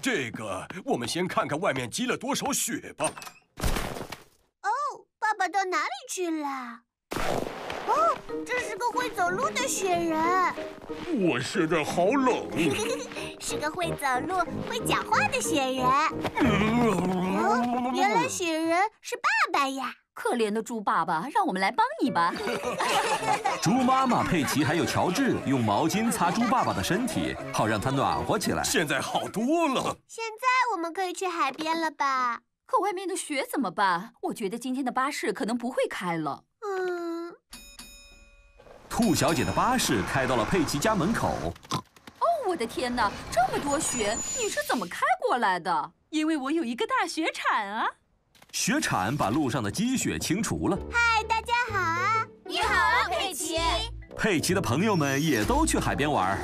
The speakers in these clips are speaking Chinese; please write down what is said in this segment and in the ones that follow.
这个，我们先看看外面积了多少雪吧。 哦，爸爸到哪里去了？哦，这是个会走路的雪人。 我现在好冷。 是个会走路、会讲话的雪人。哦，原来雪人是爸爸呀！ 可怜的猪爸爸，让我们来帮你吧。 猪妈妈佩奇还有乔治用毛巾擦猪爸爸的身体，好让他暖和起来。 现在好多了。 现在我们可以去海边了吧？ 可外面的雪怎么办？我觉得今天的巴士可能不会开了。 兔小姐的巴士开到了佩奇家门口。 哦，我的天哪，这么多雪，你是怎么开过来的？因为我有一个大雪铲啊。 雪铲把路上的积雪清除了。 嗨，大家好啊！ 你好啊，佩奇。 佩奇的朋友们也都去海边玩。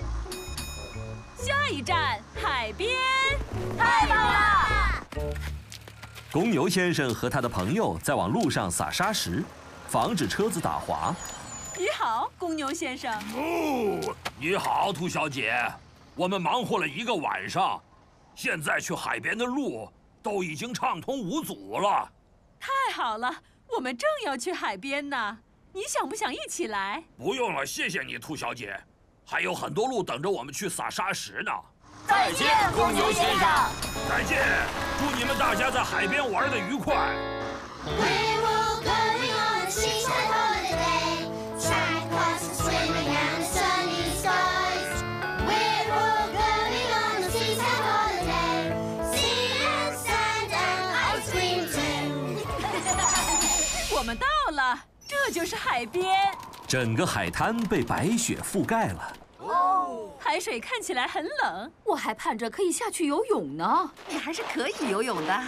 下一站，海边， 太棒了！ 公牛先生和他的朋友在往路上撒沙石，防止车子打滑。 你好，公牛先生。 哦，你好，兔小姐。我们忙活了一个晚上，现在去海边的路都已经畅通无阻了。 太好了，我们正要去海边呢。你想不想一起来？ 不用了，谢谢你，兔小姐。还有很多路等着我们去撒沙石呢。 再见，公牛先生。 再见，祝你们大家在海边玩得愉快。 我们到了，这就是海边。 整个海滩被白雪覆盖了。 哦，海水看起来很冷，我还盼着可以下去游泳呢。 你还是可以游泳的。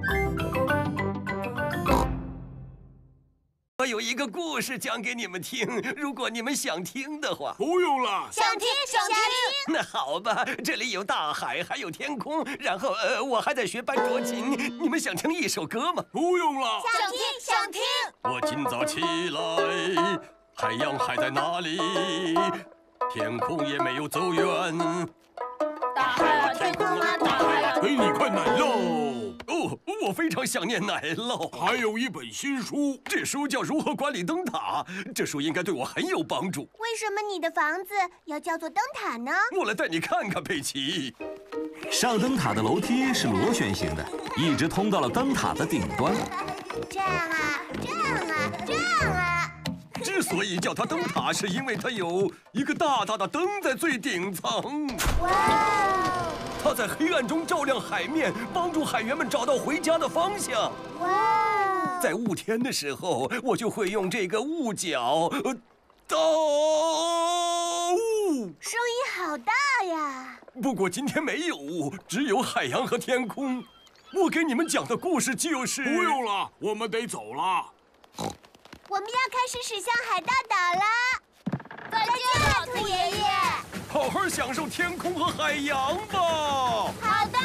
我有一个故事讲给你们听，如果你们想听的话。 不用了。 想听，想听。 那好吧，这里有大海，还有天空，然后我还在学班卓琴。你们想听一首歌吗？ 不用了。 想听，想听。 我今早起来，太阳还在那里，天空也没有走远。 大海啊，天空啊，大海啊， 给你块奶酪。 哦，我非常想念奶酪。 还有一本新书， 这书叫《如何管理灯塔》，这书应该对我很有帮助。 为什么你的房子要叫做灯塔呢？ 我来带你看看，佩奇。 上灯塔的楼梯是螺旋形的，一直通到了灯塔的顶端。 这样啊，这样啊，这样啊。 之所以叫它灯塔，是因为它有一个大大的灯在最顶层。 哇哦！ 它在黑暗中照亮海面，帮助海员们找到回家的方向。 哇哦！ 在雾天的时候，我就会用这个雾角倒雾。 声音好大呀！ 不过今天没有雾，只有海洋和天空。我给你们讲的故事就是…… 不用了，我们得走了。 我们要开始驶向海盗岛了。再见了，兔爷爷。 好好享受天空和海洋吧。 好的。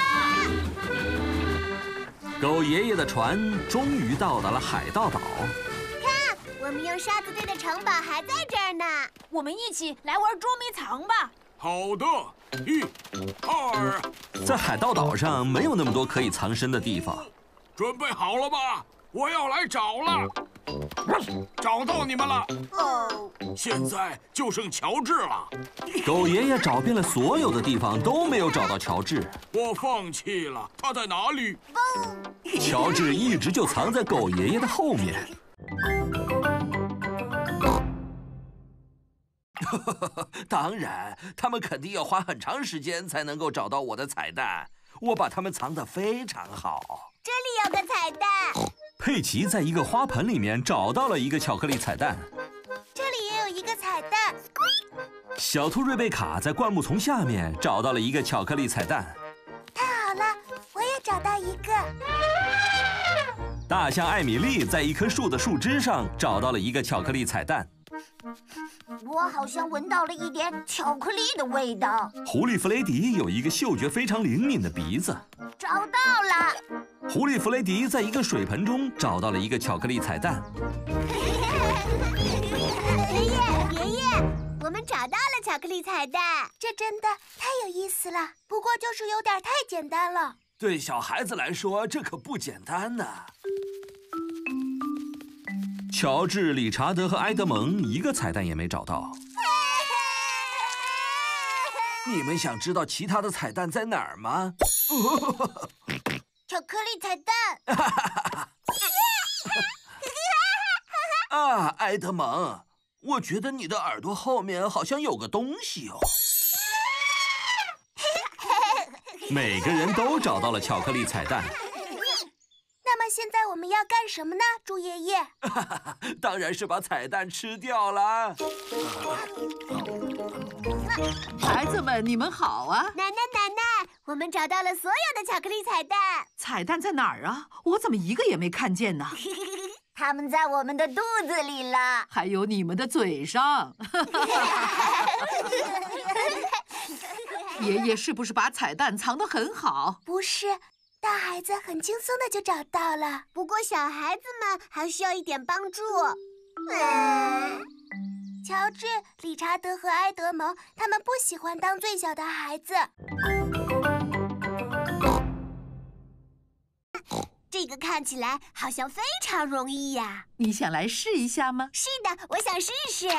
狗爷爷的船终于到达了海盗岛。 看，我们用沙子堆的城堡还在这儿呢。 我们一起来玩捉迷藏吧。 好的，1、2。 在海盗岛上没有那么多可以藏身的地方。 准备好了吧？我要来找了。找到你们了。 哦。 现在就剩乔治了。 狗爷爷找遍了所有的地方，都没有找到乔治。 我放弃了，他在哪里？ 乔治一直就藏在狗爷爷的后面。 当然，他们肯定要花很长时间才能够找到我的彩蛋。我把它们藏得非常好。 这里有个彩蛋。 佩奇在一个花盆里面找到了一个巧克力彩蛋。 这里也有一个彩蛋。 小兔瑞贝卡在灌木丛下面找到了一个巧克力彩蛋。 太好了，我也找到一个。 大象艾米丽在一棵树的树枝上找到了一个巧克力彩蛋。 我好像闻到了一点巧克力的味道。 狐狸弗雷迪有一个嗅觉非常灵敏的鼻子。 找到了。 狐狸弗雷迪在一个水盆中找到了一个巧克力彩蛋。 爷爷，我们找到了巧克力彩蛋， 这真的太有意思了。不过就是有点太简单了。 对小孩子来说，这可不简单呢。 乔治、理查德和埃德蒙一个彩蛋也没找到。 你们想知道其他的彩蛋在哪儿吗？ 巧克力彩蛋。 啊，埃德蒙，我觉得你的耳朵后面好像有个东西哦。 每个人都找到了巧克力彩蛋。 那么现在我们要干什么呢，猪爷爷？ 当然是把彩蛋吃掉了。 孩子们，你们好啊！ 奶奶，我们找到了所有的巧克力彩蛋。 彩蛋在哪儿啊？我怎么一个也没看见呢？ 它们在我们的肚子里了， 还有你们的嘴上。爷爷是不是把彩蛋藏得很好？ 不是，大孩子很轻松的就找到了。 不过小孩子们还需要一点帮助。 乔治、理查德和埃德蒙，他们不喜欢当最小的孩子。 这个看起来好像非常容易呀。 你想来试一下吗？ 是的，我想试试。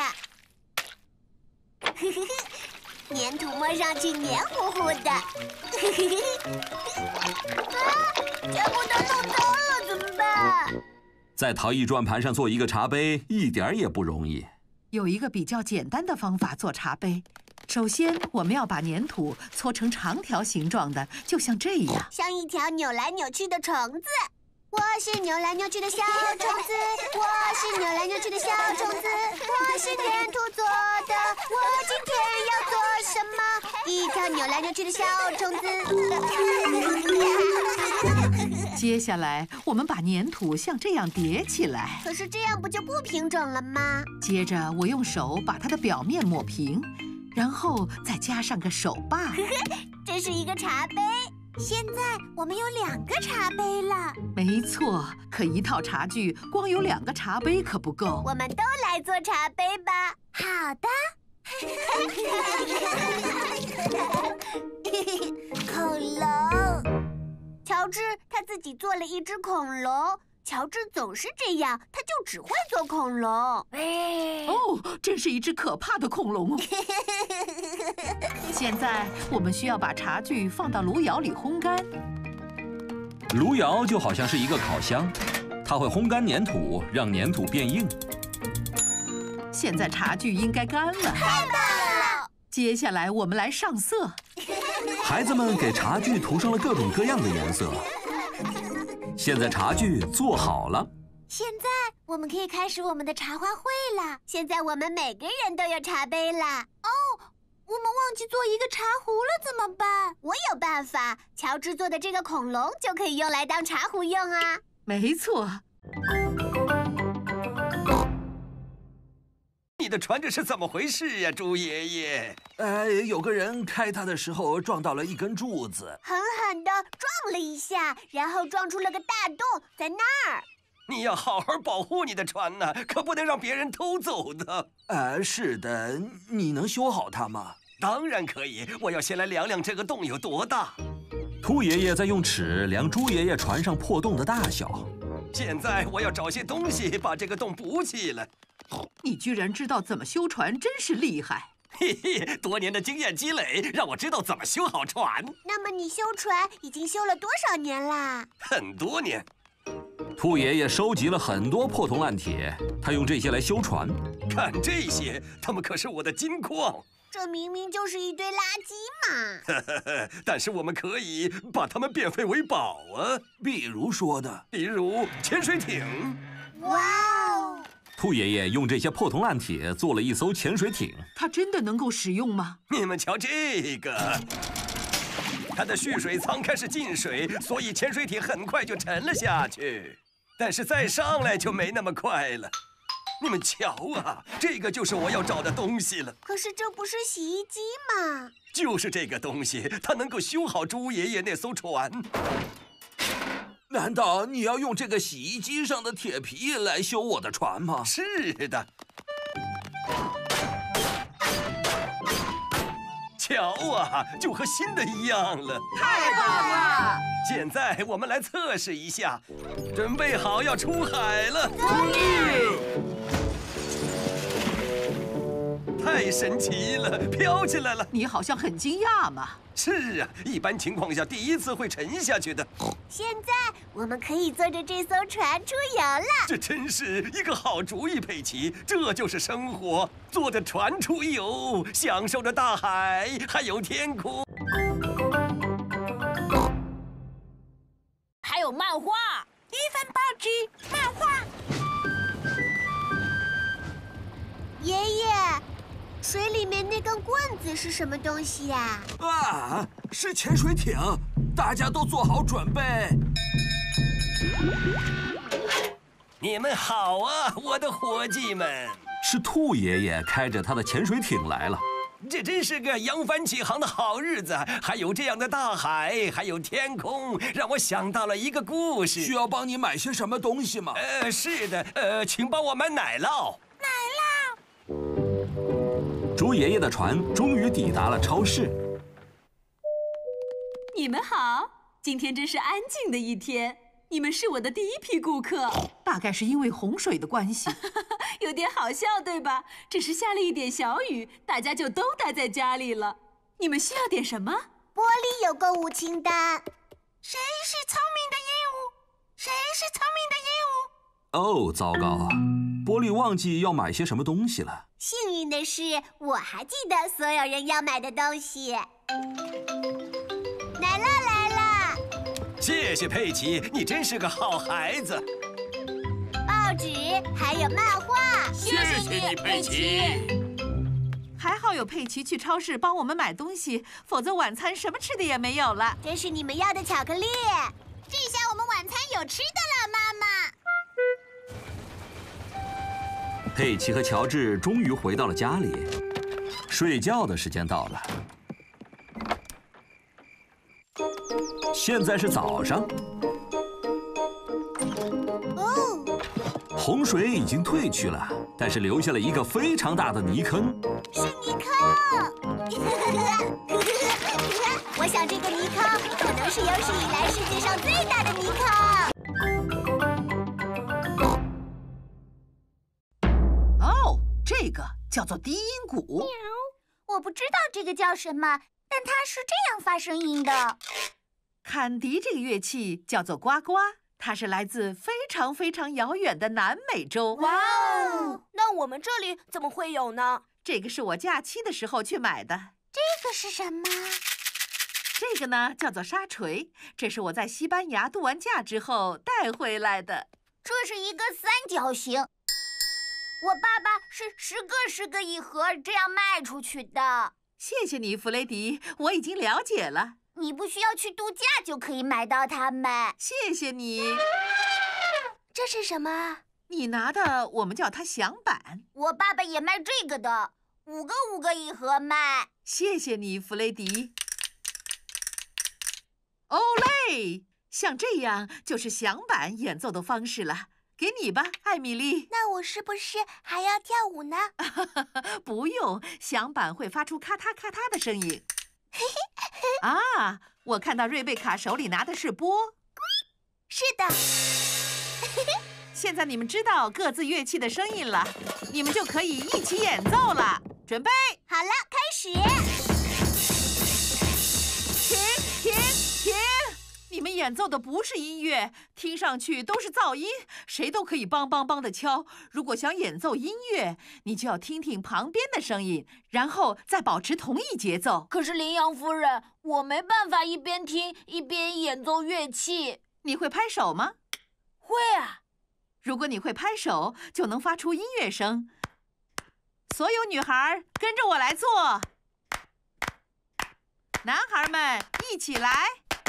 粘土摸上去黏糊糊的。全部都弄脏了，怎么办？ 在陶艺转盘上做一个茶杯，一点也不容易。 有一个比较简单的方法做茶杯。首先，我们要把粘土搓成长条形状的，就像这样， 像一条扭来扭去的虫子。我是扭来扭去的小虫子，我是扭来扭去的小虫子，我是粘土做的。我今天要做什么？一条扭来扭去的小虫子。 接下来，我们把粘土像这样叠起来。 可是这样不就不平整了吗？ 接着，我用手把它的表面抹平，然后再加上个手把。 这是一个茶杯。现在我们有2个茶杯了。 没错，可一套茶具光有2个茶杯可不够。 我们都来做茶杯吧。好的。恐龙。乔治他自己做了一只恐龙。乔治总是这样，他就只会做恐龙。 哦，真是一只可怕的恐龙。现在我们需要把茶具放到炉窑里烘干。 炉窑就好像是一个烤箱，它会烘干粘土，让粘土变硬。 现在茶具应该干了。 太棒了！ 接下来我们来上色。 孩子们给茶具涂上了各种各样的颜色。现在茶具做好了。 现在我们可以开始我们的茶话会了。现在我们每个人都有茶杯了。哦，我们忘记做一个茶壶了，怎么办？我有办法，乔治做的这个恐龙就可以用来当茶壶用啊。 没错。 你的船这是怎么回事呀，猪爷爷？ 有个人开它的时候撞到了一根柱子， 狠狠地撞了一下，然后撞出了个大洞，在那儿。 你要好好保护你的船呢，可不能让别人偷走的。 是的，你能修好它吗？ 当然可以，我要先来量量这个洞有多大。 兔爷爷在用尺量猪爷爷船上破洞的大小。 现在我要找些东西把这个洞补起来。 你居然知道怎么修船，真是厉害！ 嘿嘿，多年的经验积累让我知道怎么修好船。 那么你修船已经修了多少年啦？ 很多年。 兔爷爷收集了很多破铜烂铁，他用这些来修船。 看这些，它们可是我的金矿。 这明明就是一堆垃圾嘛！ 但是我们可以把它们变废为宝啊！ 比如说呢？ 比如潜水艇。 哇哦！ 兔爷爷用这些破铜烂铁做了一艘潜水艇。 它真的能够使用吗？ 你们瞧这个，它的蓄水舱开始进水，所以潜水艇很快就沉了下去。但是再上来就没那么快了。你们瞧啊，这个就是我要找的东西了。 可是这不是洗衣机吗？ 就是这个东西，它能够修好猪爷爷那艘船。 难道你要用这个洗衣机上的铁皮来修我的船吗？ 是的。瞧啊，就和新的一样了。 太棒了！ 现在我们来测试一下，准备好要出海了。太神奇了，飘起来了！ 你好像很惊讶嘛。 是啊，一般情况下第一次会沉下去的。 现在我们可以坐着这艘船出游了。 这真是一个好主意，佩奇。这就是生活，坐着船出游，享受着大海，还有天空。 还有漫画， 一份报纸，漫画。 爷爷，水里面那根棍子是什么东西呀？ 啊，是潜水艇，大家都做好准备。 你们好啊，我的伙计们！ 是兔爷爷开着他的潜水艇来了。 这真是个扬帆起航的好日子，还有这样的大海，还有天空，让我想到了一个故事。 需要帮你买些什么东西吗？ 是的，请帮我买奶酪。 猪爷爷的船终于抵达了超市。 你们好，今天真是安静的一天。你们是我的第一批顾客， 大概是因为洪水的关系。 有点好笑，对吧？只是下了一点小雨，大家就都待在家里了。你们需要点什么？ 玻璃有购物清单。 谁是聪明的鹦鹉？谁是聪明的鹦鹉？ 哦，糟糕，玻璃忘记要买些什么东西了。 幸运的是，我还记得所有人要买的东西。奶酪来了。 谢谢佩奇，你真是个好孩子。 报纸还有漫画。 谢谢你，佩奇。 还好有佩奇去超市帮我们买东西，否则晚餐什么吃的也没有了。 这是你们要的巧克力。这下我们晚餐有吃的了，妈妈。 佩奇和乔治终于回到了家里，睡觉的时间到了。现在是早上。 哦， 洪水已经退去了，但是留下了一个非常大的泥坑。 是泥坑。我想这个泥坑可能是有史以来世界上最大的泥坑。 哦，这个叫做低音鼓。 我不知道这个叫什么，但它是这样发声音的。 坎笛这个乐器叫做呱呱，它是来自非常非常遥远的南美洲。 哇哦！那我们这里怎么会有呢？ 这个是我假期的时候去买的。 这个是什么？ 这个呢叫做沙锤，这是我在西班牙度完假之后带回来的。 这是一个三角形。我爸爸是10个一盒这样卖出去的。 谢谢你，弗雷迪，我已经了解了。 你不需要去度假就可以买到它们。 谢谢你。 这是什么？ 你拿的我们叫它响板。 我爸爸也卖这个的，5个一盒卖。 谢谢你，弗雷迪。欧嘞，像这样就是响板演奏的方式了。给你吧，艾米丽。 那我是不是还要跳舞呢？ 不用，响板会发出咔嗒咔嗒的声音。啊，我看到瑞贝卡手里拿的是钵。 是的。 现在你们知道各自乐器的声音了，你们就可以一起演奏了。准备好了，开始。 停！你们演奏的不是音乐，听上去都是噪音，谁都可以梆梆梆的敲。如果想演奏音乐，你就要听听旁边的声音，然后再保持同一节奏。 可是羚羊夫人，我没办法一边听一边演奏乐器。 你会拍手吗？ 会啊。 如果你会拍手，就能发出音乐声。所有女孩跟着我来做，男孩们一起来。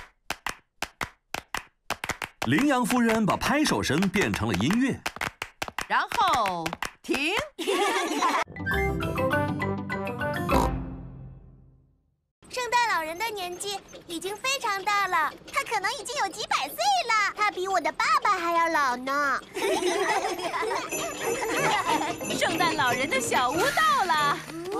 羚羊夫人把拍手声变成了音乐， 然后停。 圣诞老人人的年纪已经非常大了， 他可能已经有几百岁了。他比我的爸爸还要老呢。 圣诞老人的小屋到了。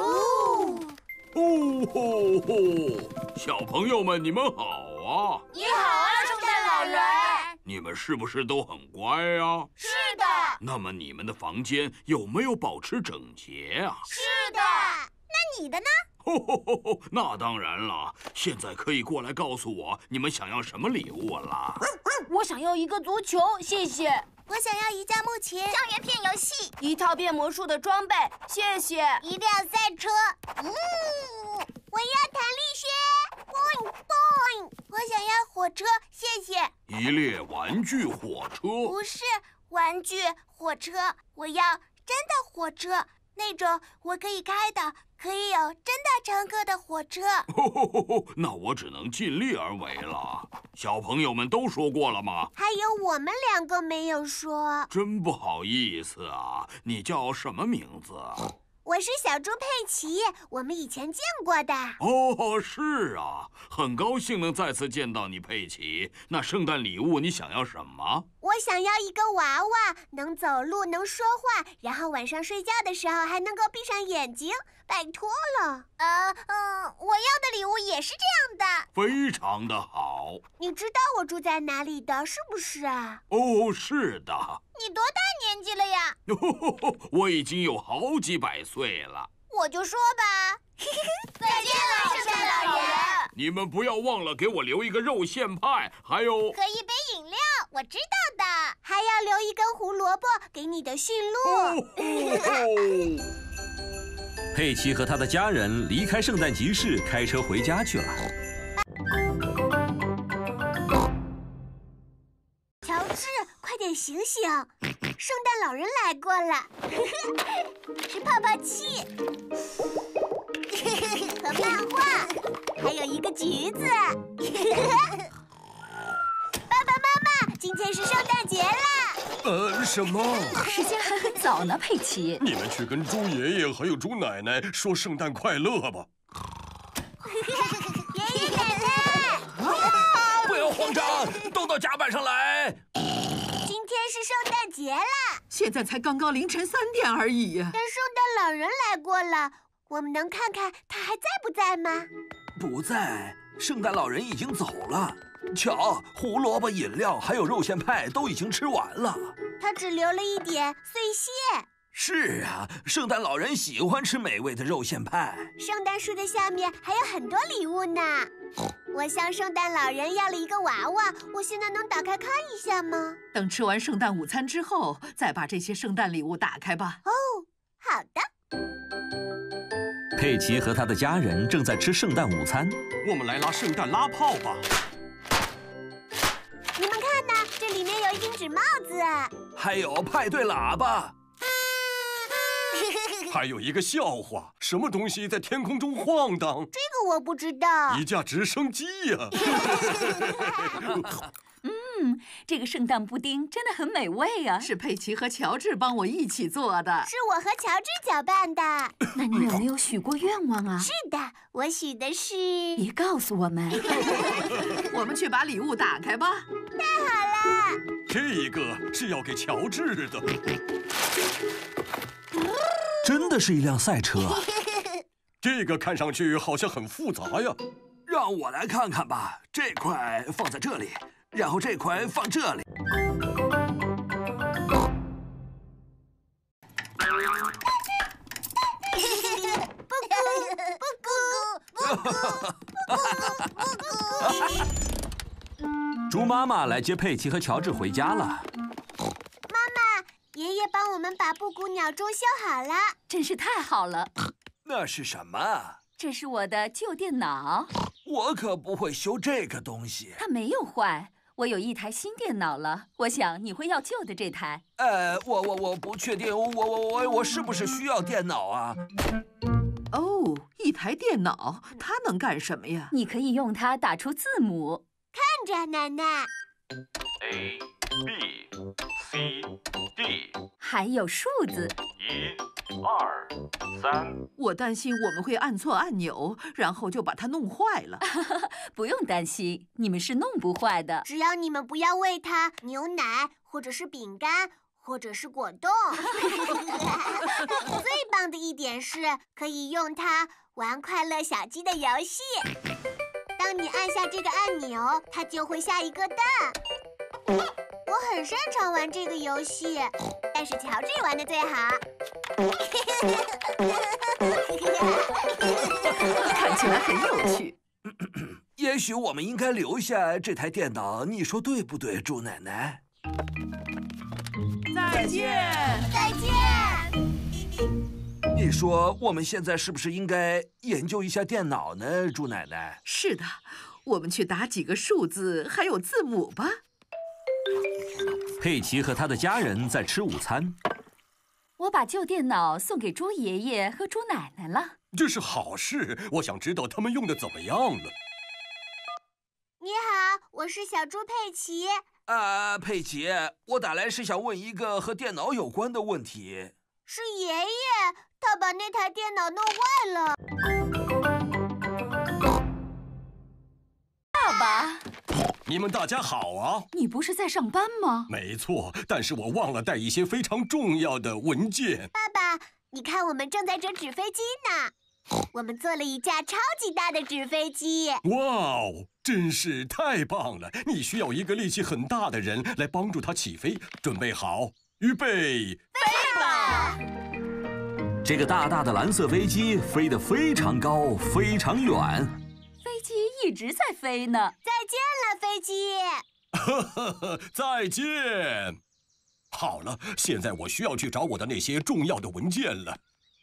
哦吼吼！小朋友们，你们好啊！ 你好啊，圣诞老人。 你们是不是都很乖啊？ 是的。 那么你们的房间有没有保持整洁啊？ 是的。 那你的呢？ 那当然了。现在可以过来告诉我你们想要什么礼物了。 我想要一个足球，谢谢。 我想要一架木琴， 校园片游戏， 一套变魔术的装备，谢谢。 一辆赛车。我要弹力靴。boing boing。 我想要火车，谢谢。 一列玩具火车？ 不是玩具火车，我要真的火车，那种我可以开的，可以有真的乘客的火车。 那我只能尽力而为了。小朋友们都说过了吗？ 还有我们2个没有说。 真不好意思啊，你叫什么名字？ 我是小猪佩奇，我们以前见过的。 哦，是啊，很高兴能再次见到你，佩奇。那圣诞礼物你想要什么？ 我想要一个娃娃，能走路，能说话，然后晚上睡觉的时候还能够闭上眼睛。拜托了。我要的礼物也是这样的。 非常的好。 你知道我住在哪里的，是不是啊？ 哦，是的。 你多大年纪了呀？ 我已经有好几百岁了。 我就说吧。 再见了，圣诞老人。 你们不要忘了给我留一个肉馅派，还有和一杯饮料，我知道的。还要留一根胡萝卜给你的驯鹿。 佩奇和他的家人离开圣诞集市，开车回家去了。 乔治，快点醒醒！圣诞老人来过了，是泡泡器和漫画，还有一个橘子。爸爸妈妈，今天是圣诞节啦！ 什么？ 时间还很早呢，佩奇。 你们去跟猪爷爷还有猪奶奶说圣诞快乐吧。 爷爷奶奶， 不要慌张，都到甲板上来。 今天是圣诞节啦！ 现在才刚刚凌晨3点而已呀。 但圣诞老人来过了，我们能看看他还在不在吗？ 不在，圣诞老人已经走了。瞧，胡萝卜、饮料还有肉馅派都已经吃完了。 他只留了一点碎屑。 是啊，圣诞老人喜欢吃美味的肉馅派。 圣诞树的下面还有很多礼物呢。我向圣诞老人要了一个娃娃，我现在能打开看一下吗？ 等吃完圣诞午餐之后，再把这些圣诞礼物打开吧。 哦，好的。 佩奇和他的家人正在吃圣诞午餐。 我们来拉圣诞拉炮吧。 你们看呐，这里面有一顶纸帽子， 还有派对喇叭， 还有一个笑话，什么东西在天空中晃荡？ 这个我不知道。 一架直升机呀！ 这个圣诞布丁真的很美味啊！ 是佩奇和乔治帮我一起做的。 是我和乔治搅拌的。 那你有没有许过愿望啊？ 是的，我许的是…… 别告诉我们。 我们去把礼物打开吧。 太好了！ 这个是要给乔治的。 真的是一辆赛车啊！ 这个看上去好像很复杂呀。 让我来看看吧。这块放在这里，然后这块放这里。 猪妈妈来接佩奇和乔治回家了。 妈妈，爷爷帮我们把布谷鸟钟修好了， 真是太好了。 那是什么？ 这是我的旧电脑。 我可不会修这个东西。 它没有坏，我有一台新电脑了。我想你会要旧的这台。 我不确定，我是不是需要电脑啊？ 哦，一台电脑，它能干什么呀？ 你可以用它打出字母。 看着，奶奶。 A B C D， 还有数字。 2、3。 我担心我们会按错按钮，然后就把它弄坏了。 不用担心，你们是弄不坏的。 只要你们不要喂它牛奶，或者是饼干，或者是果冻。最棒的一点是，可以用它玩快乐小鸡的游戏。当你按下这个按钮，它就会下一个蛋。我很擅长玩这个游戏，但是乔治玩的最好。 看起来很有趣。 也许我们应该留下这台电脑，你说对不对，猪奶奶？ 再见， 再见。 你说我们现在是不是应该研究一下电脑呢，猪奶奶？ 是的，我们去打几个数字还有字母吧。 佩奇和他的家人在吃午餐。 我把旧电脑送给猪爷爷和猪奶奶了。 这是好事，我想知道他们用的怎么样了。 你好，我是小猪佩奇。 佩奇，我打来是想问一个和电脑有关的问题。 是爷爷，他把那台电脑弄坏了。 爸爸， 你们大家好啊！ 你不是在上班吗？ 没错，但是我忘了带一些非常重要的文件。 爸爸，你看我们正在折纸飞机呢。我们做了一架超级大的纸飞机。 哇哦，真是太棒了！你需要一个力气很大的人来帮助它起飞。准备好，预备， 飞吧！ 这个大大的蓝色飞机飞得非常高，非常远。 飞机一直在飞呢。 再见了，飞机。 呵呵呵，再见。好了，现在我需要去找我的那些重要的文件了。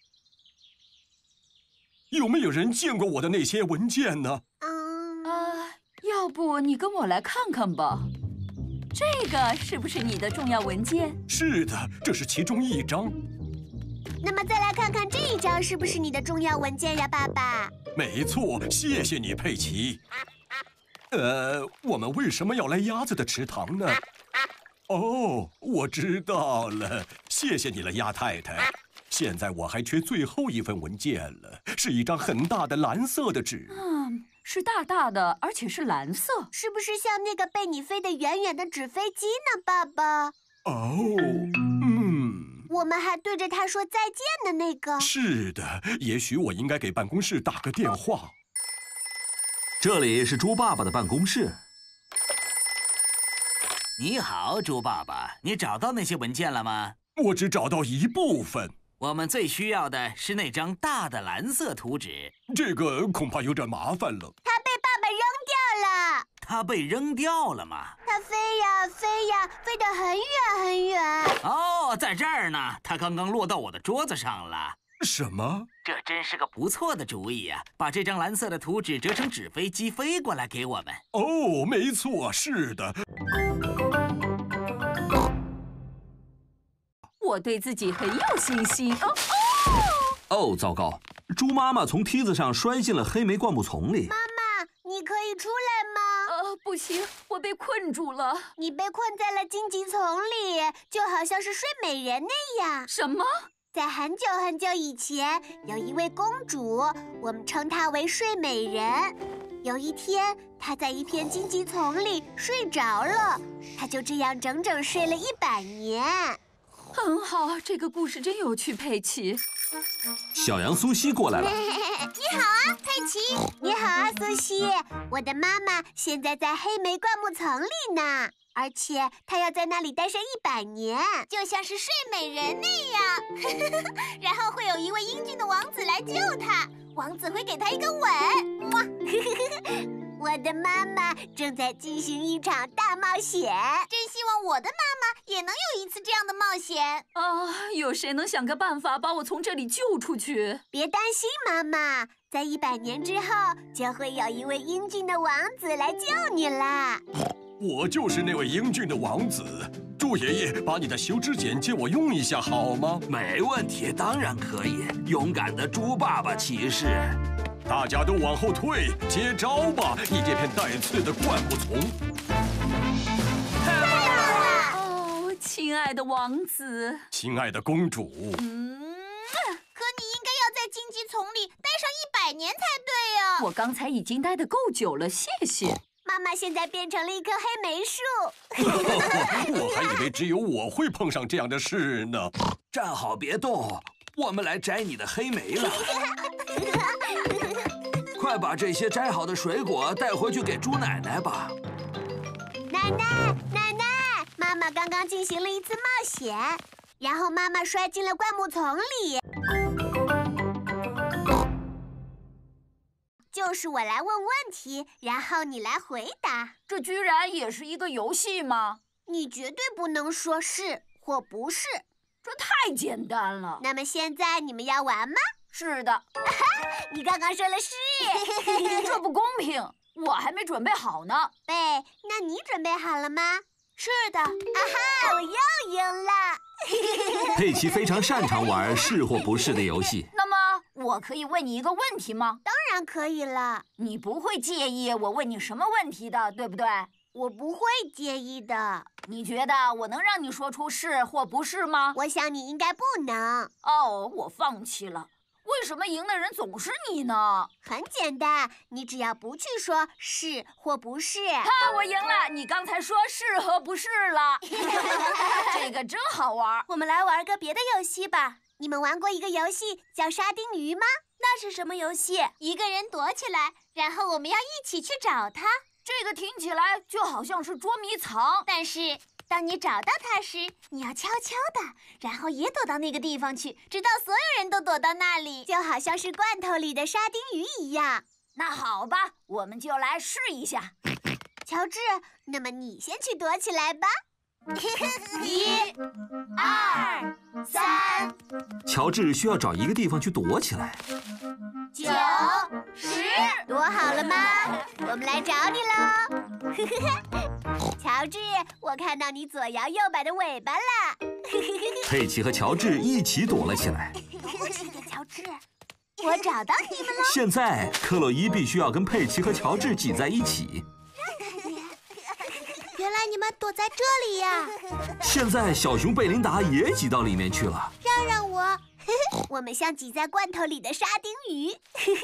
有没有人见过我的那些文件呢？ 要不你跟我来看看吧。这个是不是你的重要文件？ 是的，这是其中一张。 那么再来看看这一张是不是你的重要文件呀，爸爸？ 没错，谢谢你，佩奇。我们为什么要来鸭子的池塘呢？哦，我知道了，谢谢你了，鸭太太。现在我还缺最后一份文件了，是一张很大的蓝色的纸。 是大大的，而且是蓝色。 是不是像那个被你飞得远远的纸飞机呢，爸爸？ 哦， 我们还对着它说再见的那个。 是的，也许我应该给办公室打个电话。 这里是猪爸爸的办公室。 你好，猪爸爸，你找到那些文件了吗？ 我只找到一部分。 我们最需要的是那张大的蓝色图纸。 这个恐怕有点麻烦了。 它被爸爸扔掉了。 它被扔掉了吗？ 它飞呀飞呀，飞得很远很远。 哦，在这儿呢，它刚刚落到我的桌子上了。 什么？ 这真是个不错的主意啊！把这张蓝色的图纸折成纸飞机飞过来给我们。 哦，没错，是的。 我对自己很有信心。 哦，糟糕！猪妈妈从梯子上摔进了黑莓灌木丛里。 妈妈，你可以出来吗？ 不行，我被困住了。 你被困在了荆棘丛里，就好像是睡美人那样。 什么？ 在很久很久以前，有一位公主，我们称她为睡美人。有一天，她在一片荆棘丛里睡着了，她就这样整整睡了100年。 很好，这个故事真有趣，佩奇。 小羊苏西过来了。 你好啊，佩奇。你好啊，苏西。我的妈妈现在在黑莓灌木丛里呢，而且她要在那里待上100年，就像是睡美人那样。然后会有一位英俊的王子来救她，王子会给她一个吻。我的妈妈正在进行一场大冒险，真希望我的妈妈也能有一次这样的冒险。 有谁能想个办法把我从这里救出去？ 别担心，妈妈，在100年之后，就会有一位英俊的王子来救你啦。 我就是那位英俊的王子。猪爷爷，把你的修指剪借我用一下好吗？ 没问题，当然可以。勇敢的猪爸爸骑士。 大家都往后退，接招吧！你这片带刺的灌木丛。 太棒了！ 亲爱的王子， 亲爱的公主。 可你应该要在荆棘丛里待上100年才对呀。 我刚才已经待得够久了，谢谢。 妈妈现在变成了一棵黑莓树。 我还以为只有我会碰上这样的事呢。 站好别动，我们来摘你的黑莓了。快把这些摘好的水果带回去给猪奶奶吧。 奶奶，妈妈刚刚进行了一次冒险，然后妈妈摔进了灌木丛里。就是我来问问题，然后你来回答。 这居然也是一个游戏吗？ 你绝对不能说是或不是， 这太简单了。 那么现在你们要玩吗？ 是的。 你刚刚说了是。 这不公平，我还没准备好呢。 贝，那你准备好了吗？是的。啊哈，我又赢了。 佩奇非常擅长玩是或不是的游戏。 那么我可以问你一个问题吗？ 当然可以了。 你不会介意我问你什么问题的，对不对？ 我不会介意的。 你觉得我能让你说出是或不是吗？ 我想你应该不能。 哦，我放弃了。为什么赢的人总是你呢？ 很简单，你只要不去说是或不是。 哈，我赢了！你刚才说是和不是了。这个真好玩。 我们来玩个别的游戏吧。 你们玩过一个游戏叫沙丁鱼吗？ 那是什么游戏？ 一个人躲起来，然后我们要一起去找他。 这个听起来就好像是捉迷藏， 但是当你找到他时，你要悄悄的，然后也躲到那个地方去，直到所有人都躲到那里，就好像是罐头里的沙丁鱼一样。 那好吧，我们就来试一下。 乔治，那么你先去躲起来吧。 1、2、3。 乔治需要找一个地方去躲起来。 9、10， 躲好了吗？我们来找你喽。乔治，我看到你左摇右摆的尾巴了。 佩奇和乔治一起躲了起来。 过去点，乔治。我找到你们了。 现在克洛伊必须要跟佩奇和乔治挤在一起。 原来你们躲在这里呀！ 现在小熊贝琳达也挤到里面去了。 让我， 我们像挤在罐头里的沙丁鱼。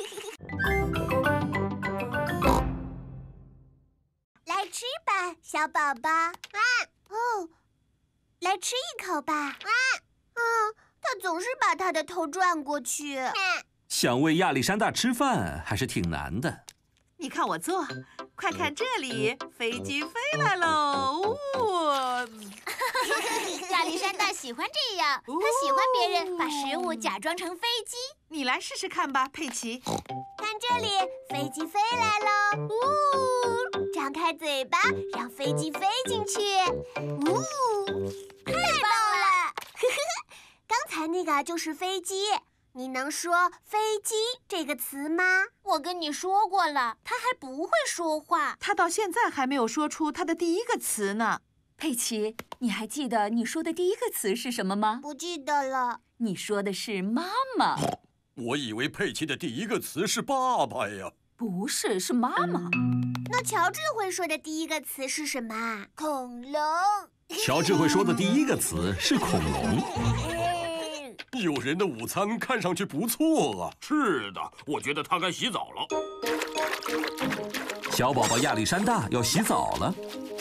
来吃吧，小宝宝。哦，来吃一口吧。他总是把他的头转过去。 想喂亚历山大吃饭还是挺难的。 你看我做，快看这里，飞机飞来喽！ 亚历山大喜欢这样，他喜欢别人把食物假装成飞机。 你来试试看吧，佩奇。 看这里，飞机飞来喽！张开嘴巴，让飞机飞进去。太棒了！刚才那个就是飞机。你能说“飞机”这个词吗？我跟你说过了，他还不会说话。 他到现在还没有说出他的第一个词呢。 佩奇，你还记得你说的第一个词是什么吗？ 不记得了。 你说的是妈妈。 我以为佩奇的第一个词是爸爸呀。 不是，是妈妈。 那乔治会说的第一个词是什么？恐龙。 乔治会说的第一个词是恐龙。 有人的午餐看上去不错啊。 是的，我觉得他该洗澡了。 小宝宝亚历山大要洗澡了。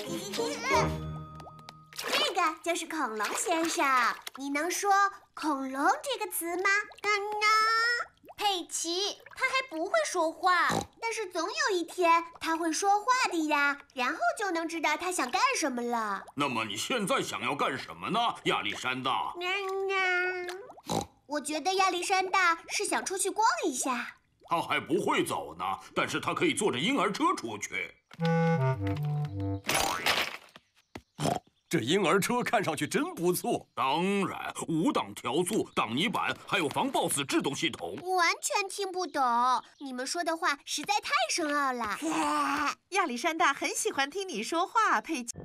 这个就是恐龙先生。你能说“恐龙”这个词吗？佩奇，他还不会说话，但是总有一天他会说话的呀，然后就能知道他想干什么了。 那么你现在想要干什么呢，亚历山大？ 我觉得亚历山大是想出去逛一下。 他还不会走呢，但是他可以坐着婴儿车出去。 这婴儿车看上去真不错。 当然，5档调速、挡泥板，还有防抱死制动系统。 我完全听不懂，你们说的话实在太深奥了。 亚历山大很喜欢听你说话，佩奇。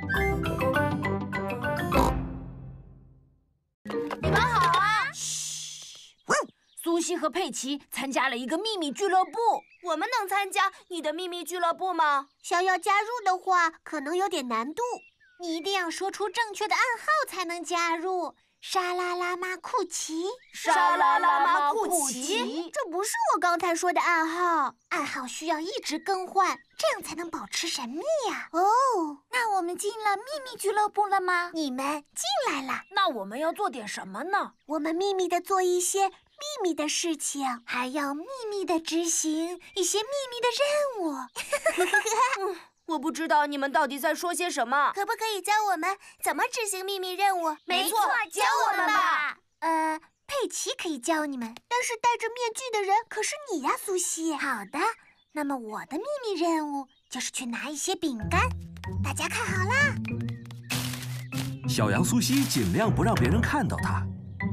你们好啊！苏西和佩奇参加了一个秘密俱乐部。 我们能参加你的秘密俱乐部吗？ 想要加入的话，可能有点难度。你一定要说出正确的暗号才能加入。 沙拉拉马库奇， 沙拉拉马库奇， 这不是我刚才说的暗号，暗号需要一直更换，这样才能保持神秘呀。哦，那我们进了秘密俱乐部了吗？你们进来了。 那我们要做点什么呢？ 我们秘密的做一些秘密的事情，还要秘密的执行一些秘密的任务。 我不知道你们到底在说些什么。 可不可以教我们怎么执行秘密任务？ 没错，教我们吧。 佩奇可以教你们，但是戴着面具的人可是你呀，苏西。好的，那么我的秘密任务就是去拿一些饼干，大家看好啦。 小羊苏西尽量不让别人看到它。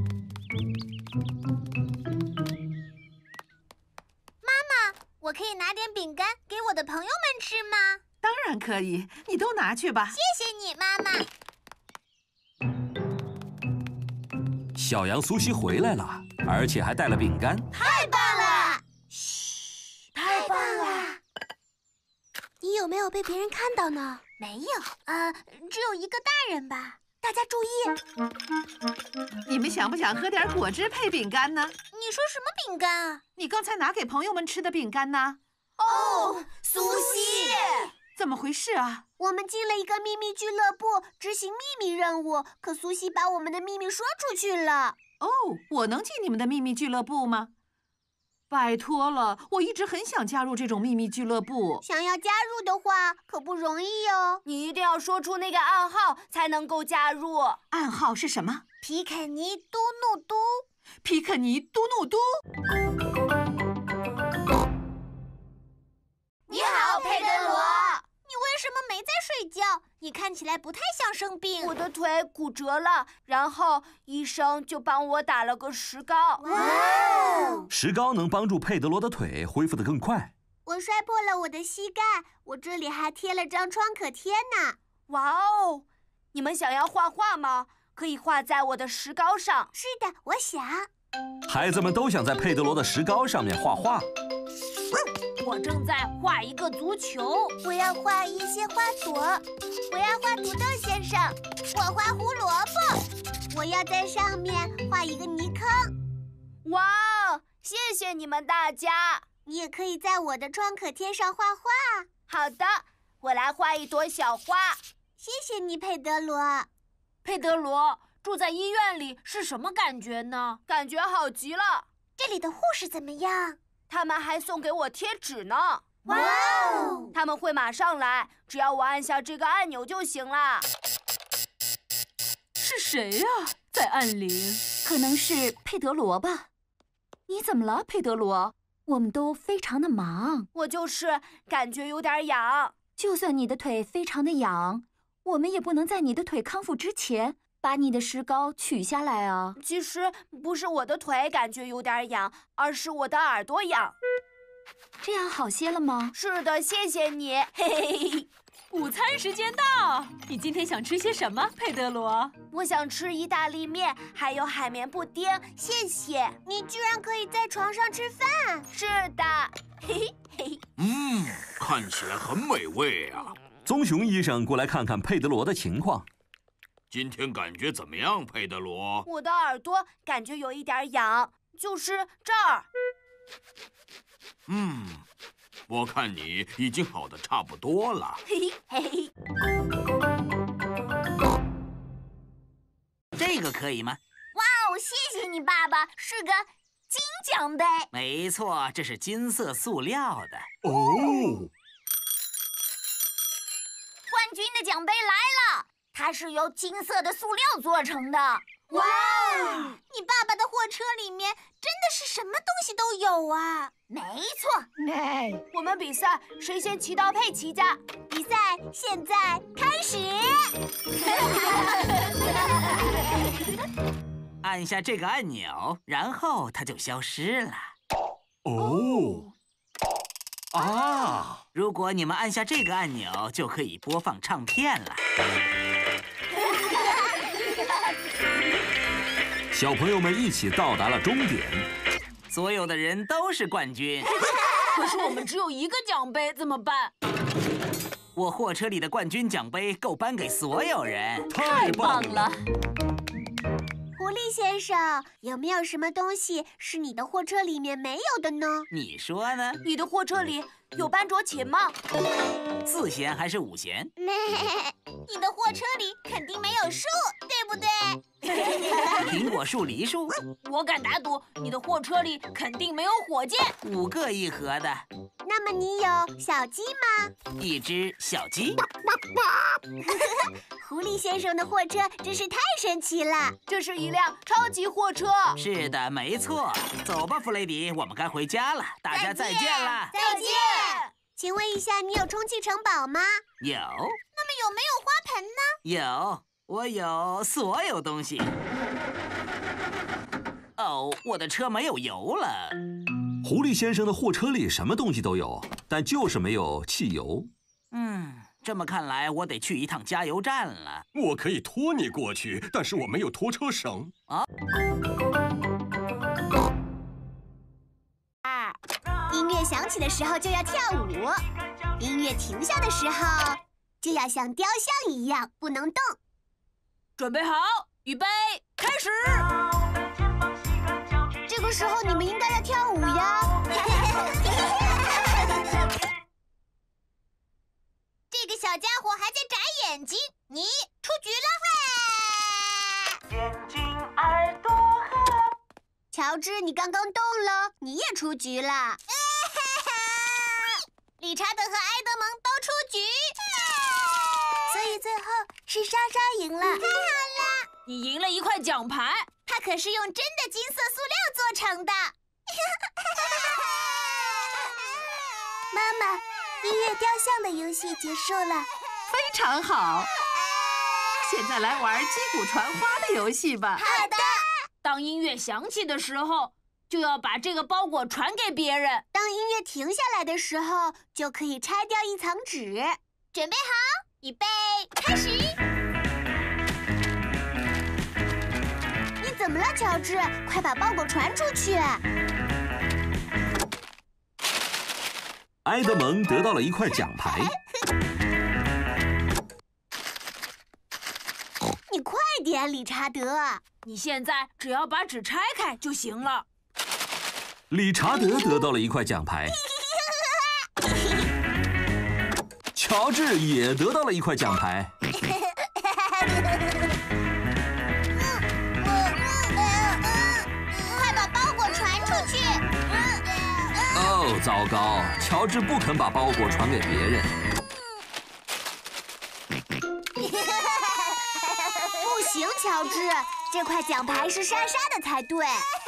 妈妈，我可以拿点饼干给我的朋友们吃吗？ 当然可以，你都拿去吧。 谢谢你，妈妈。 小羊苏西回来了，而且还带了饼干。 太棒了！嘘，太棒了！你有没有被别人看到呢？没有，只有一个大人吧。大家注意， 你们想不想喝点果汁配饼干呢？ 你说什么饼干啊？ 你刚才拿给朋友们吃的饼干呢？ 哦，苏西， 怎么回事啊？ 我们进了一个秘密俱乐部，执行秘密任务，可苏西把我们的秘密说出去了。 哦，我能进你们的秘密俱乐部吗？拜托了，我一直很想加入这种秘密俱乐部。 想要加入的话，可不容易哦。 你一定要说出那个暗号才能够加入。 暗号是什么？ 皮肯尼嘟怒嘟。 皮肯尼嘟怒嘟。 你好，佩德罗。你为什么没在睡觉？你看起来不太像生病。 我的腿骨折了，然后医生就帮我打了个石膏。 哇哦！ 石膏能帮助佩德罗的腿恢复得更快。 我摔破了我的膝盖，我这里还贴了张创可贴呢。 哇哦！你们想要画画吗？可以画在我的石膏上。 是的，我想。 孩子们都想在佩德罗的石膏上面画画。 我正在画一个足球， 我要画一些花朵，我要画土豆先生，我画胡萝卜，我要在上面画一个泥坑。 哇哦！谢谢你们大家。 你也可以在我的创可贴上画画。 好的，我来画一朵小花。 谢谢你，佩德罗。 佩德罗，住在医院里是什么感觉呢？感觉好极了。 这里的护士怎么样？ 他们还送给我贴纸呢。 哇哦！ 他们会马上来，只要我按下这个按钮就行了。 是谁呀？在按铃？ 可能是佩德罗吧。你怎么了，佩德罗？我们都非常的忙。 我就是感觉有点痒。 就算你的腿非常的痒，我们也不能在你的腿康复之前把你的石膏取下来啊。 其实不是我的腿感觉有点痒，而是我的耳朵痒。 这样好些了吗？ 是的，谢谢你。嘿嘿嘿。 午餐时间到，你今天想吃些什么，佩德罗？ 我想吃意大利面，还有海绵布丁，谢谢。 你居然可以在床上吃饭？ 是的。嘿嘿嘿。 看起来很美味啊。 棕熊医生过来看看佩德罗的情况。 今天感觉怎么样，佩德罗？ 我的耳朵感觉有一点痒，就是这儿。 我看你已经好的差不多了。 嘿嘿嘿。 这个可以吗？ 哇哦，谢谢你，爸爸，是个金奖杯。 没错，这是金色塑料的。 哦。 冠军的奖杯来了，它是由金色的塑料做成的。哇！你爸爸的货车里面真的是什么东西都有啊！没错。 我们比赛谁先骑到佩奇家？ 比赛现在开始。 按下这个按钮，然后它就消失了。 哦。啊！ 如果你们按下这个按钮，就可以播放唱片了。 小朋友们一起到达了终点， 所有的人都是冠军。 可是我们只有一个奖杯，怎么办？ 我货车里的冠军奖杯够颁给所有人。 太棒了！ 狐狸狸先生，有没有什么东西是你的货车里面没有的呢？ 你说呢？ 你的货车里有班卓琴吗 ？4弦还是5弦？ 你的货车里肯定没有树，对不对？ 苹果树、梨树。 我敢打赌，你的货车里肯定没有火箭。 5个1盒的。 那么你有小鸡吗 ？1只小鸡。 狐狸先生的货车真是太神奇了， 这是一辆超级货车。 是的，没错。走吧，弗雷迪，我们该回家了。大家再见了。 再见。 请问一下，你有充气城堡吗？ 有。 那么有没有花盆呢？ 有，我有所有东西。哦，我的车没有油了。 狐狸先生的货车里什么东西都有，但就是没有汽油。 这么看来，我得去一趟加油站了。 我可以拖你过去，但是我没有拖车绳。 音乐响起的时候就要跳舞，音乐停下的时候就要像雕像一样不能动。 准备好，预备，开始！ 这个时候你们应该要跳舞呀。 这个小家伙还在眨眼睛，你出局了！ 眼睛、耳朵和…… 乔治，你刚刚动了，你也出局了。 理查德和埃德蒙都出局，所以最后是莎莎赢了。太好了！ 你赢了一块奖牌， 它可是用真的金色塑料做成的。妈妈，音乐雕像的游戏结束了， 非常好。现在来玩击鼓传花的游戏吧。 好的。 当音乐响起的时候，就要把这个包裹传给别人。 当音乐停下来的时候，就可以拆掉一层纸。 准备好，预备，开始！ 你怎么了，乔治？快把包裹传出去！ 埃德蒙得到了一块奖牌。 你快点，理查德！ 你现在只要把纸拆开就行了。 理查德得到了一块奖牌。乔治也得到了一块奖牌。 快把包裹传出去！ 哦，糟糕！乔治不肯把包裹传给别人。 不行，乔治，这块奖牌是莎莎的才对。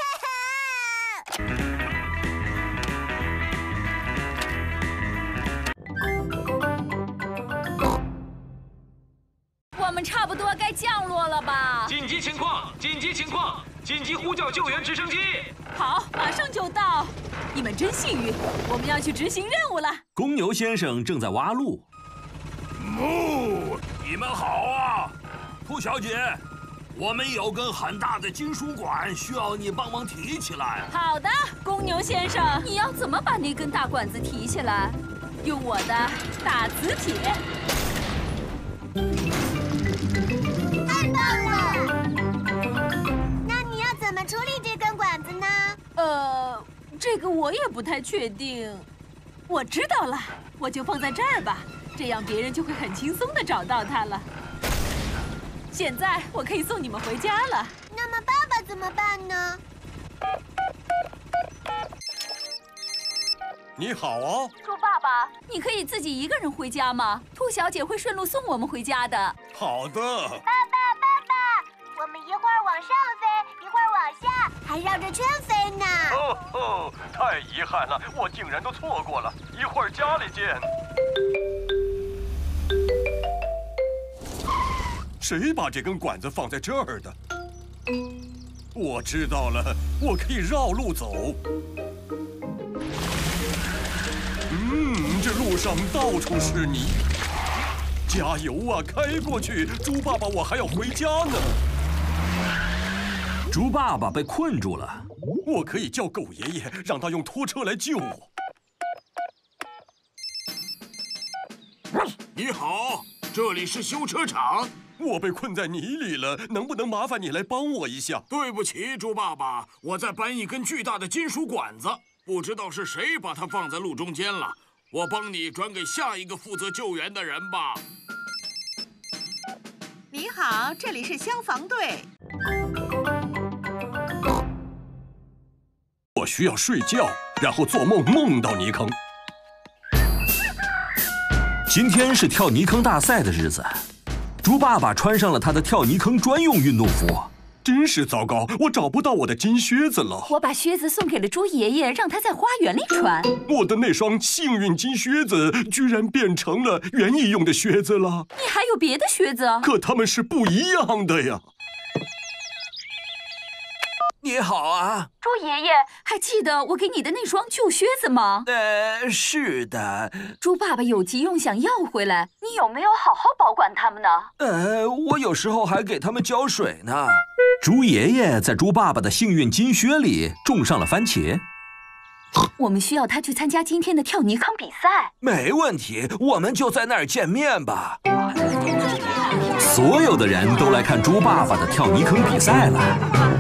我们差不多该降落了吧？ 紧急情况！紧急情况！紧急呼叫救援直升机！ 好，马上就到。你们真幸运，我们要去执行任务了。 公牛先生正在挖路。 你们好啊，兔小姐，我们有根很大的金属管，需要你帮忙提起来。 好的，公牛先生， 你要怎么把那根大管子提起来？ 用我的大磁铁。 太棒了！那你要怎么处理这根管子呢？ 这个我也不太确定。我知道了，我就放在这儿吧，这样别人就会很轻松地找到它了。现在我可以送你们回家了。 那么爸爸怎么办呢？ 你好啊， 猪爸爸，你可以自己一个人回家吗？兔小姐会顺路送我们回家的。 好的。 我们一会儿往上飞，一会儿往下，还绕着圈飞呢。 太遗憾了，我竟然都错过了。一会儿家里见。谁把这根管子放在这儿的？我知道了，我可以绕路走。这路上到处是泥。加油啊，开过去！猪爸爸，我还要回家呢。 猪爸爸被困住了。 我可以叫狗爷爷，让他用拖车来救我。 你好， 这里是修车厂。 我被困在泥里了，能不能麻烦你来帮我一下？ 对不起，猪爸爸，我在搬一根巨大的金属管子，不知道是谁把它放在路中间了。我帮你转给下一个负责救援的人吧。 你好，这里是消防队。 我需要睡觉，然后做梦梦到泥坑。 今天是跳泥坑大赛的日子，猪爸爸穿上了他的跳泥坑专用运动服。 真是糟糕，我找不到我的金靴子了。 我把靴子送给了猪爷爷，让他在花园里穿。 我的那双幸运金靴子居然变成了园艺用的靴子了。 你还有别的靴子？ 可它们是不一样的呀。 你好啊， 猪爷爷，还记得我给你的那双旧靴子吗？ 是的。 猪爸爸有急用想要回来，你有没有好好保管它们呢？ 我有时候还给它们浇水呢。 猪爷爷在猪爸爸的幸运金靴里种上了番茄。 我们需要他去参加今天的跳泥坑比赛。 没问题，我们就在那儿见面吧。 所有的人都来看猪爸爸的跳泥坑比赛了。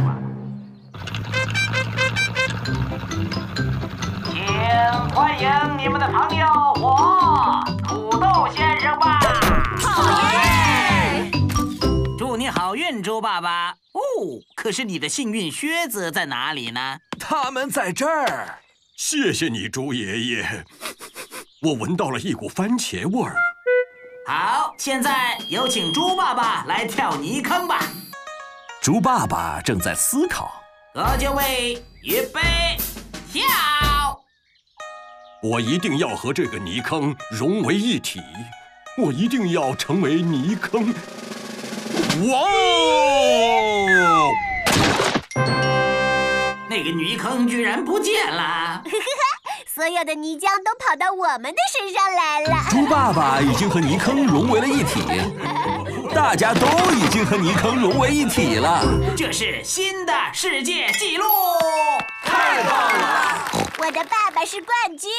欢迎你们的朋友我土豆先生吧！ 好耶！祝你好运，猪爸爸。哦，可是你的幸运靴子在哪里呢？ 他们在这儿。 谢谢你，猪爷爷。我闻到了一股番茄味儿。 好，现在有请猪爸爸来跳泥坑吧。 猪爸爸正在思考。 各就位，预备，跳！ 我一定要和这个泥坑融为一体，我一定要成为泥坑。哇哦！ 那个泥坑居然不见了， 所有的泥浆都跑到我们的身上来了。 猪爸爸已经和泥坑融为了一体，大家都已经和泥坑融为一体了。 这是新的世界纪录， 太棒了！ 我的爸爸是冠军。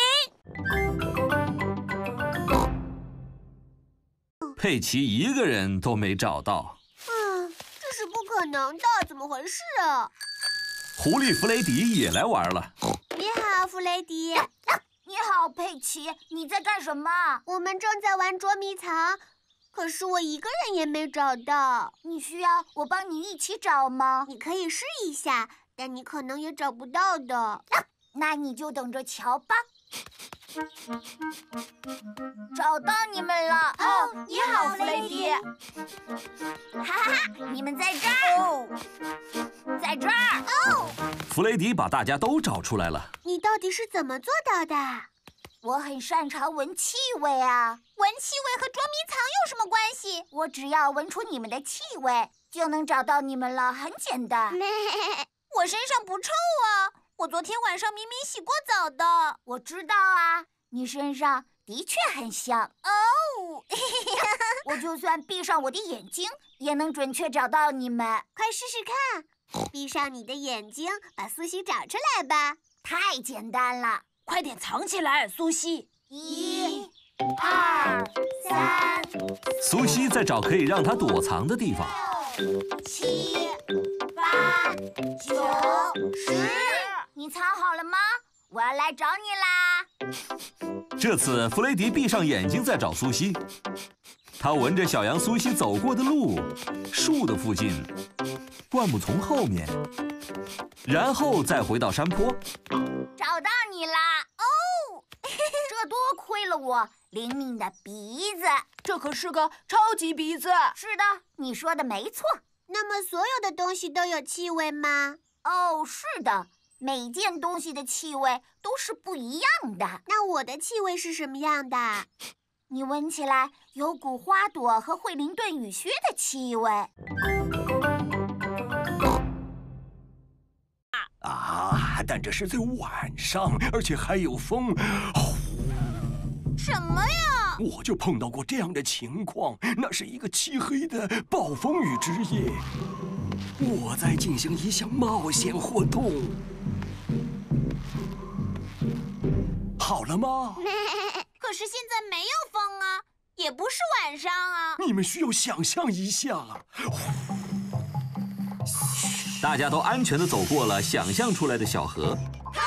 佩奇一个人都没找到。 这是不可能的，怎么回事啊？ 狐狸弗雷迪也来玩了。 你好，弗雷迪。 你好，佩奇，你在干什么？ 我们正在玩捉迷藏，可是我一个人也没找到。 你需要我帮你一起找吗？ 你可以试一下，但你可能也找不到的。 那你就等着瞧吧。找到你们了！ 哦，你好，弗雷迪。 哈哈，你们在这儿哦，在这儿哦。 弗雷迪把大家都找出来了。 你到底是怎么做到的？ 我很擅长闻气味啊。 闻气味和捉迷藏有什么关系？ 我只要闻出你们的气味，就能找到你们了，很简单。 我身上不臭啊。我昨天晚上明明洗过澡的。 我知道啊，你身上的确很香哦。 我就算闭上我的眼睛，也能准确找到你们。 快试试看，闭上你的眼睛，把苏西找出来吧。 太简单了， 快点藏起来，苏西。 1、2、3。 苏西在找可以让她躲藏的地方。 6、7、8、9、10。你藏好了吗？我要来找你啦！ 这次弗雷迪闭上眼睛在找苏西，他闻着小羊苏西走过的路，树的附近，灌木丛后面，然后再回到山坡。 找到你啦！哦，这多亏了我灵敏的鼻子。 这可是个超级鼻子。 是的，你说的没错。 那么所有的东西都有气味吗？ 哦，是的。每件东西的气味都是不一样的。 那我的气味是什么样的？ 你闻起来有股花朵和惠灵顿雨靴的气味。 但这是在晚上，而且还有风。 什么呀？ 我就碰到过这样的情况，那是一个漆黑的暴风雨之夜。我在进行一项冒险活动。好了吗？ 可是现在没有风啊， 也不是晚上啊。 你们需要想象一下。 大家都安全地走过了想象出来的小河。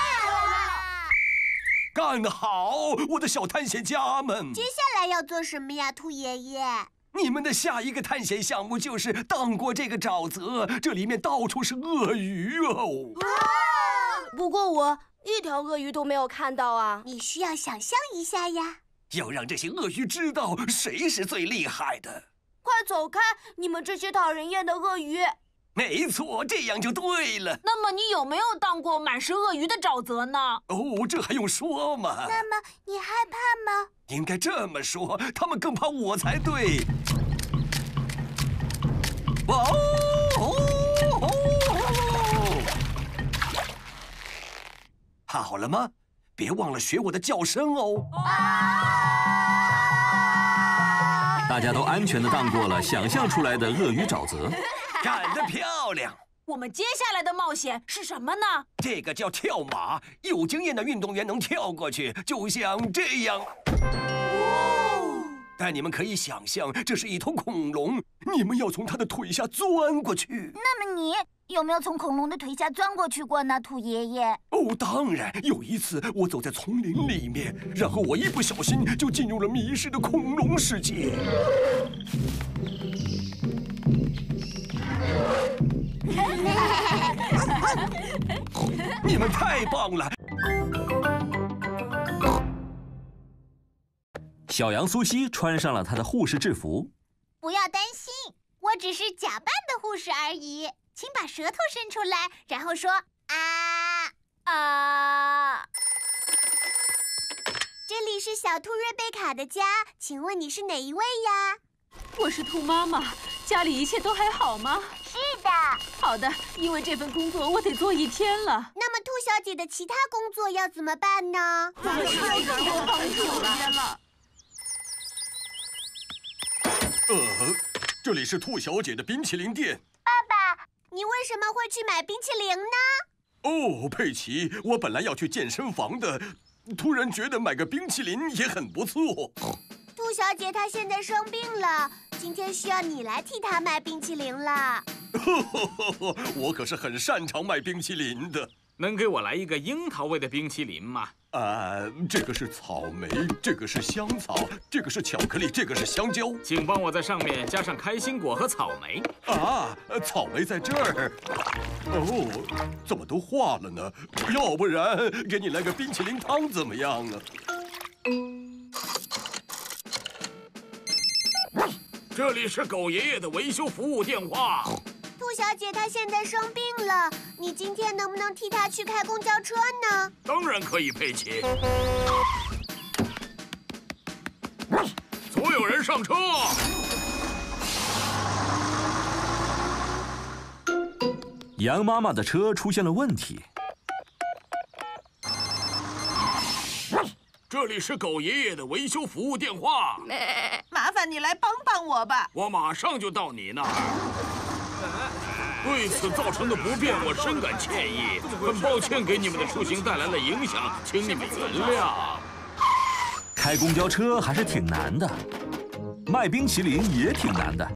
干得好，我的小探险家们！ 接下来要做什么呀，兔爷爷？ 你们的下一个探险项目就是荡过这个沼泽，这里面到处是鳄鱼哦。 不过我一条鳄鱼都没有看到啊！ 你需要想象一下呀。 要让这些鳄鱼知道谁是最厉害的。 快走开，你们这些讨人厌的鳄鱼！ 没错，这样就对了。 那么你有没有荡过满是鳄鱼的沼泽呢？ 哦，这还用说吗？ 那么你害怕吗？ 应该这么说，他们更怕我才对。好了吗？别忘了学我的叫声哦。 大家都安全地荡过了想象出来的鳄鱼沼泽。 干得漂亮！ 我们接下来的冒险是什么呢？ 这个叫跳马，有经验的运动员能跳过去，就像这样。但你们可以想象，这是一头恐龙，你们要从它的腿下钻过去。 那么你有没有从恐龙的腿下钻过去过呢，兔爷爷？ 哦，当然，有一次我走在丛林里面，然后我一不小心就进入了迷失的恐龙世界。你们太棒了！ 小羊苏西穿上了她的护士制服。 不要担心，我只是假扮的护士而已。请把舌头伸出来，然后说啊啊。这里是小兔瑞贝卡的家，请问你是哪一位呀？ 我是兔妈妈，家里一切都还好吗？ 是的。 好的，因为这份工作我得做1天了。 那么兔小姐的其他工作要怎么办呢？ 我们需要更多帮助了。 这里是兔小姐的冰淇淋店。 爸爸，你为什么会去买冰淇淋呢？ 哦，佩奇，我本来要去健身房的，突然觉得买个冰淇淋也很不错。 兔小姐她现在生病了，今天需要你来替她买冰淇淋了。 我可是很擅长卖冰淇淋的。 能给我来一个樱桃味的冰淇淋吗？ 这个是草莓，这个是香草，这个是巧克力，这个是香蕉。 请帮我在上面加上开心果和草莓。 草莓在这儿。哦，怎么都化了呢？要不然给你来个冰淇淋汤怎么样啊？ 这里是狗爷爷的维修服务电话。 兔小姐她现在生病了，你今天能不能替她去开公交车呢？ 当然可以，佩奇。所有人上车。 羊妈妈的车出现了问题。 这里是狗爷爷的维修服务电话。 麻烦你来帮帮我吧。 我马上就到你那儿。对此造成的不便，我深感歉意，很抱歉给你们的出行带来了影响，请你们原谅。 开公交车还是挺难的，卖冰淇淋也挺难的。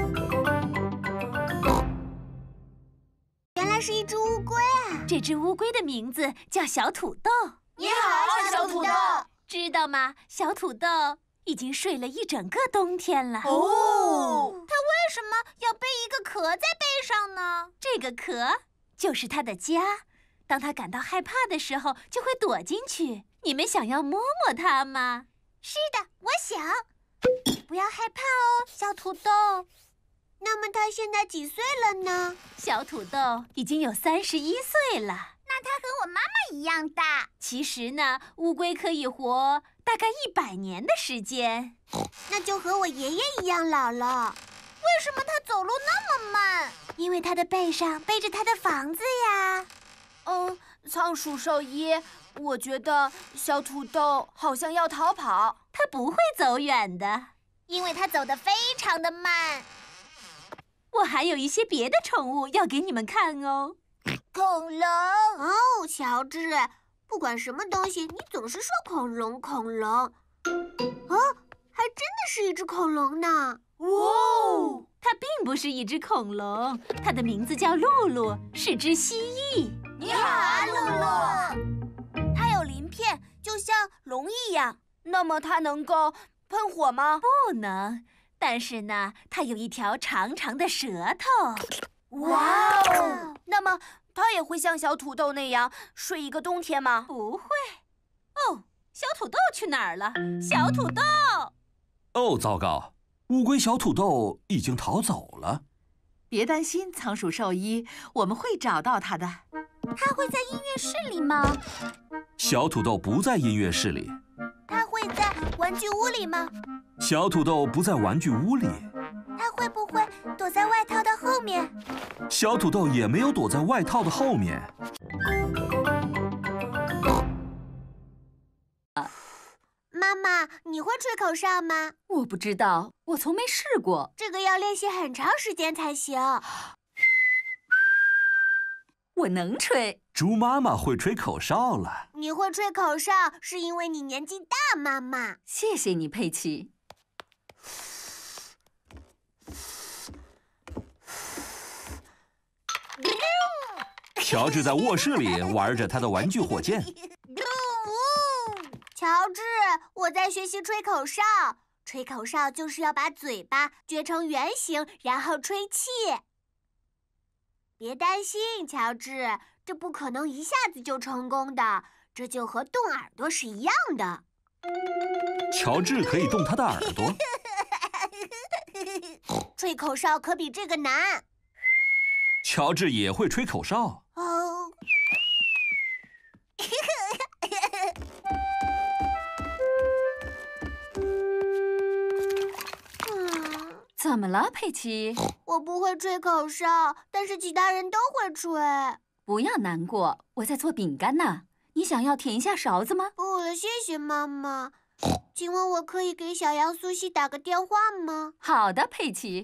原来是一只乌龟啊！ 这只乌龟的名字叫小土豆。 你好，小土豆。 知道吗？小土豆已经睡了一整个冬天了。 哦，它为什么要背一个壳在背上呢？ 这个壳就是它的家，当它感到害怕的时候，就会躲进去。你们想要摸摸它吗？ 是的，我想。不要害怕哦，小土豆。那么它现在几岁了呢？ 小土豆已经有31岁了。 那它和我妈妈一样大。 其实呢，乌龟可以活大概100年的时间。 那就和我爷爷一样老了。为什么它走路那么慢？ 因为它的背上背着它的房子呀。 仓鼠兽医，我觉得小土豆好像要逃跑。 它不会走远的， 因为它走得非常的慢。 我还有一些别的宠物要给你们看哦。 恐龙哦，乔治，不管什么东西，你总是说恐龙恐龙。哦，还真的是一只恐龙呢！ 哇哦，它并不是一只恐龙，它的名字叫露露，是只蜥蜴。 你好啊，露露。它有鳞片，就像龙一样。那么它能够喷火吗？ 不能，但是呢，它有一条长长的舌头。 哇哦！那么它也会像小土豆那样睡一个冬天吗？ 不会。哦，小土豆去哪儿了？小土豆！ 哦，糟糕！乌龟小土豆已经逃走了。 别担心，仓鼠兽医，我们会找到它的。 它会在音乐室里吗？ 小土豆不在音乐室里。 它会在玩具屋里吗？ 小土豆不在玩具屋里。 它会不会躲在外套的后面？ 小土豆也没有躲在外套的后面。 妈妈，你会吹口哨吗？ 我不知道，我从没试过。 这个要练习很长时间才行。 我能吹。 猪妈妈会吹口哨了。 你会吹口哨是因为你年纪大，妈妈。 谢谢你，佩奇。 乔治在卧室里玩着他的玩具火箭。 乔治，我在学习吹口哨。吹口哨就是要把嘴巴撅成圆形，然后吹气。别担心，乔治，这不可能一下子就成功的，这就和动耳朵是一样的。 乔治可以动他的耳朵。 吹口哨可比这个难。 乔治也会吹口哨。 哦。 怎么了，佩奇？ 我不会吹口哨，但是其他人都会吹。 不要难过，我在做饼干呢。你想要舔一下勺子吗？ 不了，谢谢妈妈。请问我可以给小羊苏西打个电话吗？ 好的，佩奇。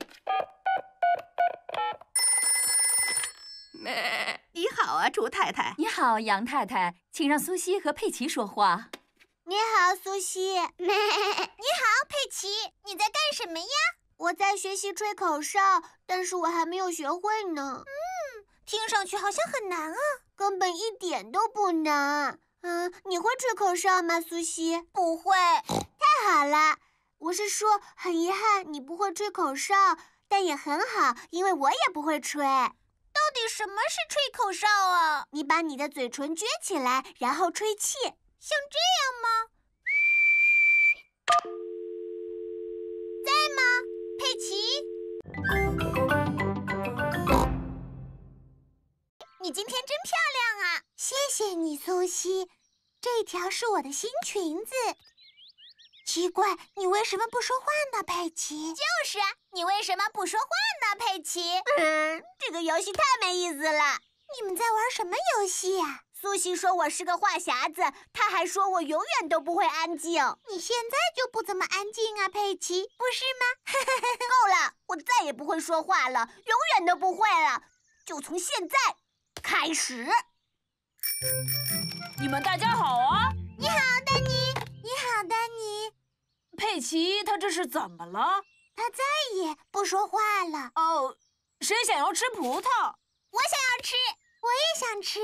你好啊，猪太太。 你好，羊太太，请让苏西和佩奇说话。 你好，苏西。 你好，佩奇，你在干什么呀？ 我在学习吹口哨，但是我还没有学会呢。 听上去好像很难啊。 根本一点都不难。你会吹口哨吗，苏西？ 不会。 太好了，我是说，很遗憾你不会吹口哨，但也很好，因为我也不会吹。 到底什么是吹口哨啊？ 你把你的嘴唇撅起来，然后吹气， 像这样吗？在吗，佩奇？你今天真漂亮啊！ 谢谢你，苏西。这条是我的新裙子。奇怪，你为什么不说话呢，佩奇？ 就是啊，你为什么不说话呢，佩奇？ 这个游戏太没意思了。你们在玩什么游戏呀？苏西说我是个话匣子，她还说我永远都不会安静。你现在就不怎么安静啊，佩奇，不是吗？够了，我再也不会说话了，永远都不会了。就从现在开始。 你们大家好啊！ 你好，丹尼。你好，丹尼。 佩奇，他这是怎么了？ 他再也不说话了。 哦，谁想要吃葡萄？ 我想要吃。 我也想吃。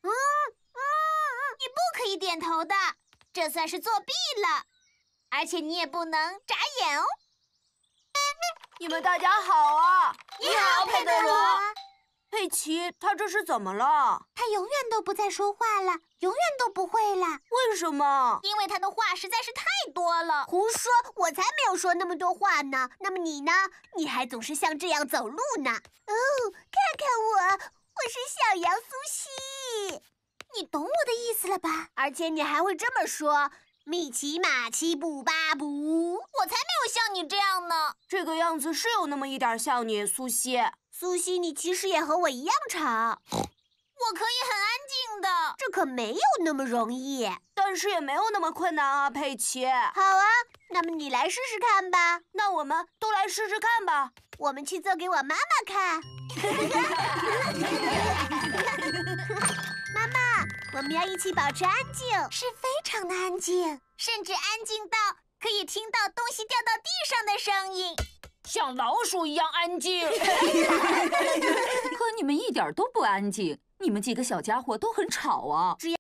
你不可以点头的，这算是作弊了。而且你也不能眨眼哦。 你们大家好啊！ 你好，佩德罗。 佩奇，他这是怎么了？ 他永远都不再说话了，永远都不会了。 为什么？ 因为他的话实在是太多了。 胡说，我才没有说那么多话呢。那么你呢？你还总是像这样走路呢。哦，看看我是小羊苏西。你懂我的意思了吧？而且你还会这么说：米奇马奇布巴布。 我才没有像你这样呢。 这个样子是有那么一点像你，苏西。 苏西，你其实也和我一样吵。 我可以很安静的。 这可没有那么容易， 但是也没有那么困难啊，佩奇。 好啊，那么你来试试看吧。 那我们都来试试看吧。 我们去做给我妈妈看。妈妈，我们要一起保持安静，是非常的安静， 甚至安静到可可以听到东西掉到地上的声音。 像老鼠一样安静。 可你们一点都不安静，你们几个小家伙都很吵啊！ 只要